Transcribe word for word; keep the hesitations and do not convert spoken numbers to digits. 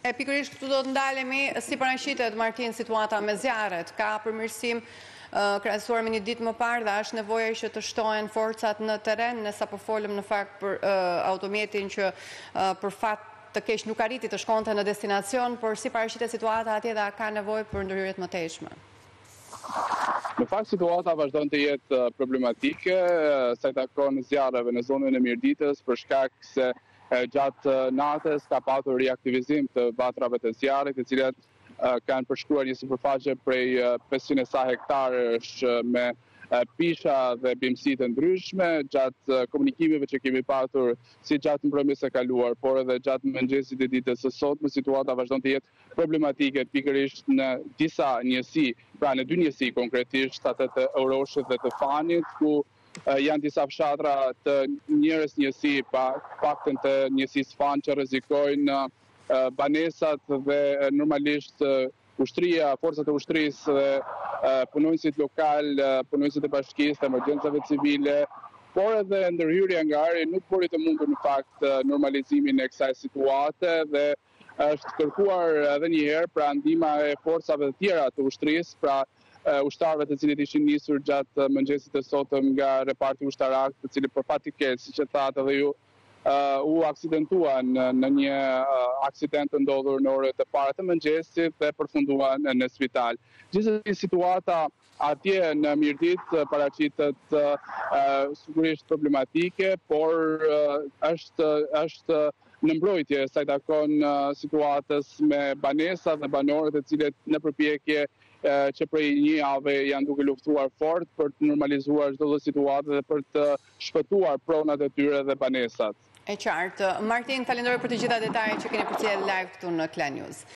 E pikërisht këtu do të ndalemi, si paraqitet Martin situata me zjarret, ka përmirësim krahasuar me një ditë më parë dhe është nevoja që të shtohen forcat në terren, ne sapo folëm në fakt për automjetin që për fat të keq nuk arriti të shkonte në destinacion, por si paraqitet situata atje dhe ka nevojë për ndërhyrje të mëtejshme. Në fakt situata vazhdon të jetë problematike, sa i takon zjarreve në zonën e Mirditës për shkak se gjatë natës ka patur reaktivizim të vatrave të zjarrit, të cilat kanë përshkruar një sipërfaqe prej pesëqind e sa hektarësh me pisha dhe bimësi të ndryshme gjatë komunikimeve që kemi patur si gjatë mbrëmjes së kaluar, por edhe gjatë mëngjesit të ditës së sotme situata vazhdon të jetë problematike pikërisht në disa njësi, pra në dy njësi konkretisht, atë të Euroshit dhe të Fanit, ku janë disa fshatra të njerëz njësi, pa paktën të njësisë Fan që rrezikojnë banesat dhe normalisht ushtria, forcat e ushtrisë dhe punonjësit lokal, punonjësit e bashkisë, të emergjencave civile, por edhe ndërhyrja nga ari nuk bëri të mundur në fakt normalizimin e kësaj situate dhe është kërkuar edhe një herë pra ndihma e forcave të tjera të ushtrisë, pra ushtarëve të cilët ishin nisur gjatë mëngjesit të sotëm nga reparti ushtarak, të cilët për fat të keq, siç e thatë edhe ju, u aksidentuan në një aksident të ndodhur në orët e para të mëngjesit dhe përfunduan në spital. Gjithsesi situata atje në Mirditë paraqitet sigurisht problematike, por është është në mbrojtje sa i takon situatës me banesat dhe banorët e cilët në përpjekje që prej një jave janë duke luftuar fort për të normalizuar çdo lloj situate dhe për të shpëtuar pronat e tyre dhe banesat. E qartë. Martin, falenderoj për të gjitha detajet që keni përcjellë live këtu në Klan News.